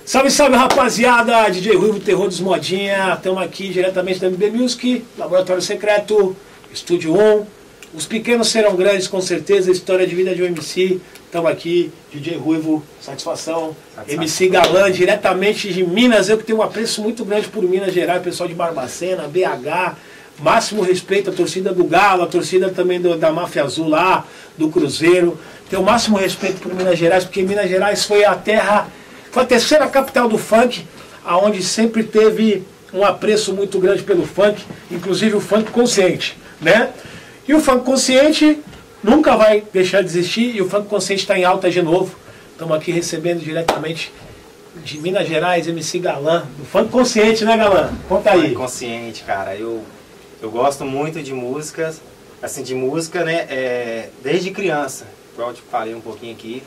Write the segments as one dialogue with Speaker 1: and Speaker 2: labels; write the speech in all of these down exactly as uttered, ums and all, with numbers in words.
Speaker 1: Salve, salve, rapaziada! D J Ruivo, Terror dos Modinha. Estamos aqui diretamente da M B Music, Laboratório Secreto, Estúdio um. Os pequenos serão grandes, com certeza. História de vida de um M C. Estamos aqui, D J Ruivo, satisfação. satisfação. M C Galã, diretamente de Minas. Eu que tenho um apreço muito grande por Minas Gerais, pessoal de Barbacena, B H. Máximo respeito à torcida do Galo, a torcida também do, da Máfia Azul lá, do Cruzeiro. Tenho o máximo respeito por Minas Gerais, porque Minas Gerais foi a terra... Foi a terceira capital do funk, aonde sempre teve um apreço muito grande pelo funk, inclusive o funk consciente, né? E o funk consciente nunca vai deixar de existir, e o funk consciente está em alta de novo. Estamos aqui recebendo diretamente de Minas Gerais, M C Galã, do funk consciente, né, Galã? Conta aí.
Speaker 2: Funk consciente, cara, eu, eu gosto muito de músicas, assim, de música, né, é, desde criança, igual eu te falei um pouquinho aqui.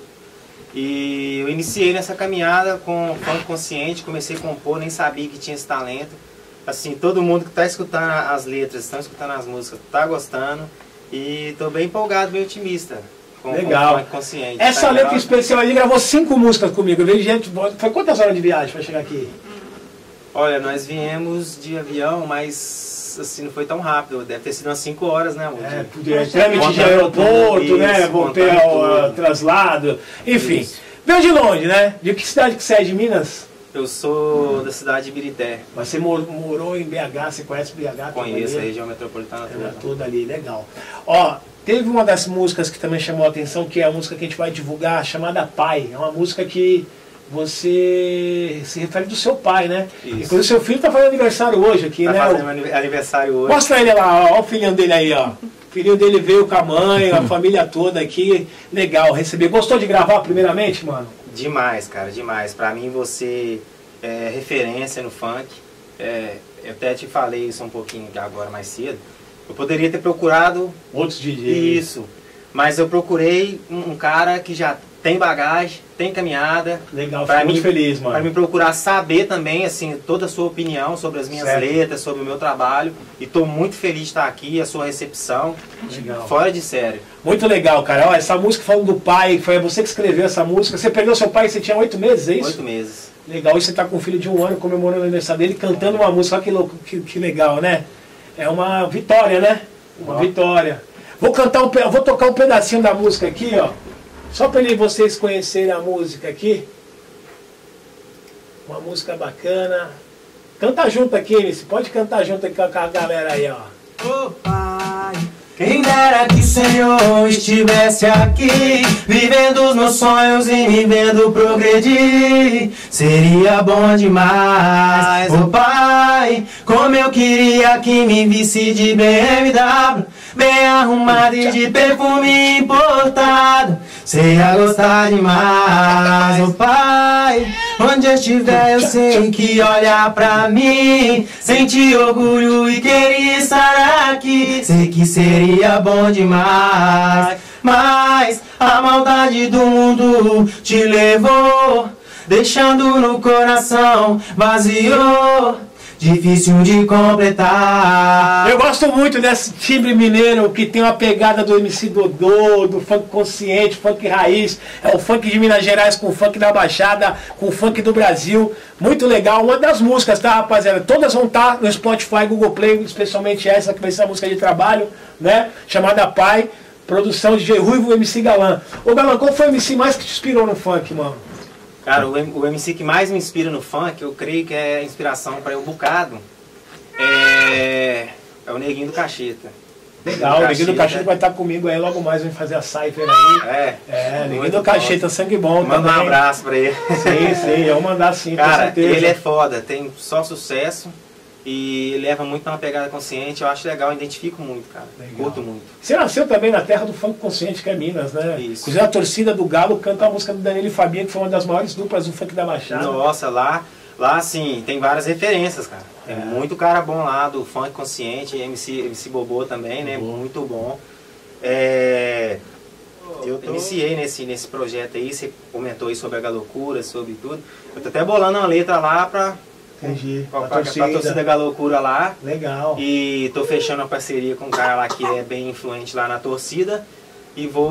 Speaker 2: E eu iniciei nessa caminhada com funk consciente, comecei a compor, nem sabia que tinha esse talento. Assim, todo mundo que está escutando as letras, estão escutando as músicas, está gostando. E estou bem empolgado, bem otimista com,
Speaker 1: Legal.
Speaker 2: com o funk consciente.
Speaker 1: Essa
Speaker 2: tá
Speaker 1: letra especial aí gravou cinco músicas comigo. Eu vi gente, foi quantas horas de viagem para chegar aqui?
Speaker 2: Olha, nós viemos de avião, mas assim, não foi tão rápido. Deve ter sido umas cinco horas, né, amor?
Speaker 1: É, podia, trâmite de aeroporto, isso, né, hotel, uh, traslado, enfim. Isso. Veio de longe, né? De que cidade que você é, de Minas?
Speaker 2: Eu sou da cidade de Ibirité.
Speaker 1: Mas você mor morou em B H, você conhece B H?
Speaker 2: Conheço a região metropolitana toda.
Speaker 1: Toda ali, legal. Ó, teve uma das músicas que também chamou a atenção, que é a música que a gente vai divulgar, chamada Pai. É uma música que você se refere do seu pai, né? Isso. Inclusive seu filho tá fazendo aniversário hoje aqui,
Speaker 2: tá
Speaker 1: né?
Speaker 2: Tá fazendo aniversário hoje.
Speaker 1: Mostra ele lá, ó, ó o filhinho dele aí, ó. O filhinho dele veio com a mãe, a família toda aqui. Legal, receber. Gostou de gravar primeiramente, mano?
Speaker 2: Demais, cara, demais. Pra mim você é referência no funk. É, eu até te falei isso um pouquinho agora mais cedo. Eu poderia ter procurado
Speaker 1: outros D Js.
Speaker 2: Isso. Mas eu procurei um, um cara que já tem bagagem, tem caminhada.
Speaker 1: Legal, fico muito feliz, mano.
Speaker 2: Para me procurar saber também, assim, toda a sua opinião sobre as minhas certo. letras, sobre o meu trabalho. E tô muito feliz de estar aqui, a sua recepção.
Speaker 1: Legal.
Speaker 2: Fora de sério.
Speaker 1: Muito legal, cara. Ó, essa música falando do pai, foi você que escreveu essa música. Você perdeu seu pai, você tinha oito meses, é isso?
Speaker 2: Oito meses.
Speaker 1: Legal, e você tá com um filho de um ano comemorando o aniversário dele, cantando uma música. Olha que louco, que, que legal, né? É uma vitória, né? Uma Ó. vitória. Vou cantar um, vou tocar um pedacinho da música aqui, ó. Só para vocês conhecerem a música aqui. Uma música bacana. Canta junto aqui, Enice. Pode cantar junto aqui com a galera aí, ó.
Speaker 2: Ô pai, quem dera que o Senhor estivesse aqui, vivendo os meus sonhos e me vendo progredir. Seria bom demais, ô pai, como eu queria que me visse de B M W, bem arrumado e de perfume importado. Você ia gostar demais, ô pai. Onde eu estiver eu sei que olha pra mim, sente orgulho e queria estar aqui. Sei que seria bom demais, mas a maldade do mundo te levou, deixando no coração vazio, difícil de completar.
Speaker 1: Eu gosto muito desse timbre mineiro que tem uma pegada do M C Dodô, do funk consciente, funk raiz. É o funk de Minas Gerais com o funk da Baixada, com o funk do Brasil. Muito legal. Uma das músicas, tá, rapaziada? Todas vão estar no Spotify, Google Play, especialmente essa que vai ser a música de trabalho, né? Chamada Pai. Produção de D J Ruivo, M C Galã. Ô Galã, qual foi o M C mais que te inspirou no funk, mano?
Speaker 2: Cara, o, o M C que mais me inspira no funk, eu creio que é inspiração para um bocado, é, é o Neguinho do Cacheta.
Speaker 1: Legal, o Neguinho do Cacheta vai estar comigo aí, logo mais vem fazer a cypher aí.
Speaker 2: É,
Speaker 1: é Neguinho do Cacheta, sangue bom.
Speaker 2: Manda também. Um abraço pra ele.
Speaker 1: Sim, sim, eu vou mandar sim,
Speaker 2: cara,
Speaker 1: com certeza.
Speaker 2: Ele é foda, tem só sucesso. E leva muito na pegada consciente, eu acho legal, eu identifico muito, cara. Legal. Curto muito.
Speaker 1: Você nasceu também na terra do funk consciente, que é Minas, né?
Speaker 2: Isso.
Speaker 1: Inclusive a torcida do Galo canta a música do Danilo e Fabinho, que foi uma das maiores duplas do funk da Baixada.
Speaker 2: Nossa, lá, lá assim, tem várias referências, cara. Tem
Speaker 1: é.
Speaker 2: muito cara bom lá do funk consciente, M C, M C Bobô também, né? Bom. Muito bom. É... Eu tô... iniciei nesse, nesse projeto aí, você comentou aí sobre a Galocura, sobre tudo. Eu tô até bolando uma letra lá pra...
Speaker 1: Entendi.
Speaker 2: Com a, a, torcida. a torcida Galocura lá.
Speaker 1: Legal.
Speaker 2: E tô fechando uma parceria com um cara lá que é bem influente lá na torcida. E vou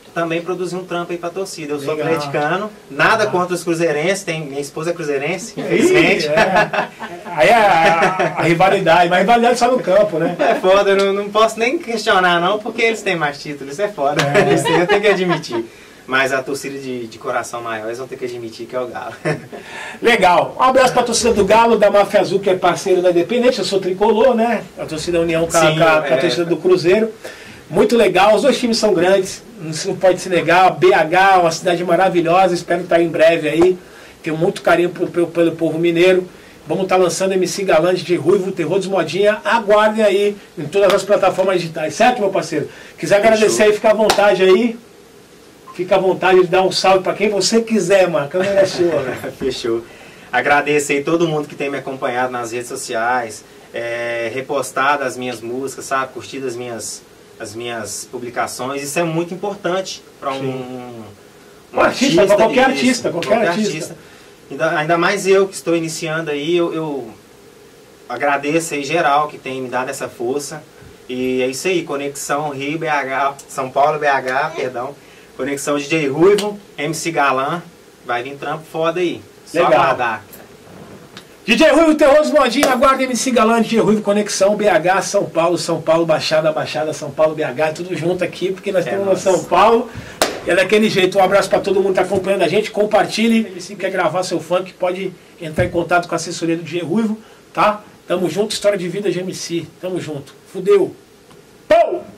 Speaker 2: também produzir um trampo aí pra torcida. Eu sou
Speaker 1: Legal.
Speaker 2: atleticano, nada ah. contra os cruzeirenses, tem, minha esposa é cruzeirense, infelizmente.
Speaker 1: É. Aí é a, a rivalidade, mas a rivalidade só no campo, né?
Speaker 2: É foda, eu não, não posso nem questionar não, porque eles têm mais títulos, isso é foda, é. Isso eu tenho que admitir. Mas a torcida de, de coração maior, eles vão ter que admitir que é o Galo.
Speaker 1: Legal. Um abraço para a torcida do Galo, da Máfia Azul, que é parceiro da Independente. Eu sou tricolor, né? A torcida União com a, Sim, com a, com a é. torcida do Cruzeiro. Muito legal. Os dois times são grandes, não pode se negar. B H, uma cidade maravilhosa. Espero estar em breve aí. Tenho muito carinho pelo, pelo povo mineiro. Vamos estar lançando M C Galã, D J Ruivo, Terror dos Modinha. Aguardem aí em todas as plataformas digitais. Certo, meu parceiro? Quiser agradecer aí, fica à vontade aí. Fica à vontade de dar um salve para quem você quiser, mano. A câmera é sua.
Speaker 2: Fechou. Agradeço aí todo mundo que tem me acompanhado nas redes sociais, é, repostado as minhas músicas, sabe? Curtido as minhas, as minhas publicações. Isso é muito importante para um, um, um artista,
Speaker 1: artista qualquer
Speaker 2: isso,
Speaker 1: artista, qualquer, qualquer artista. artista.
Speaker 2: Ainda, ainda mais eu que estou iniciando aí, eu, eu agradeço aí geral que tem me dado essa força. E é isso aí, Conexão Rio, B H, São Paulo, B H, perdão. Conexão D J Ruivo, M C Galã, vai vir trampo foda aí. Só
Speaker 1: Legal.
Speaker 2: aguardar.
Speaker 1: D J Ruivo, Terror dos Modinha, aguarda M C Galã, D J Ruivo, Conexão B H, São Paulo, São Paulo, Baixada, Baixada, São Paulo, B H, tudo junto aqui, porque nós é temos nossa. São Paulo. E é daquele jeito, um abraço para todo mundo que está acompanhando a gente, compartilhe, se quer gravar seu funk, pode entrar em contato com a assessoria do D J Ruivo, tá? Tamo junto, história de vida de M C, tamo junto. Fudeu! Pou!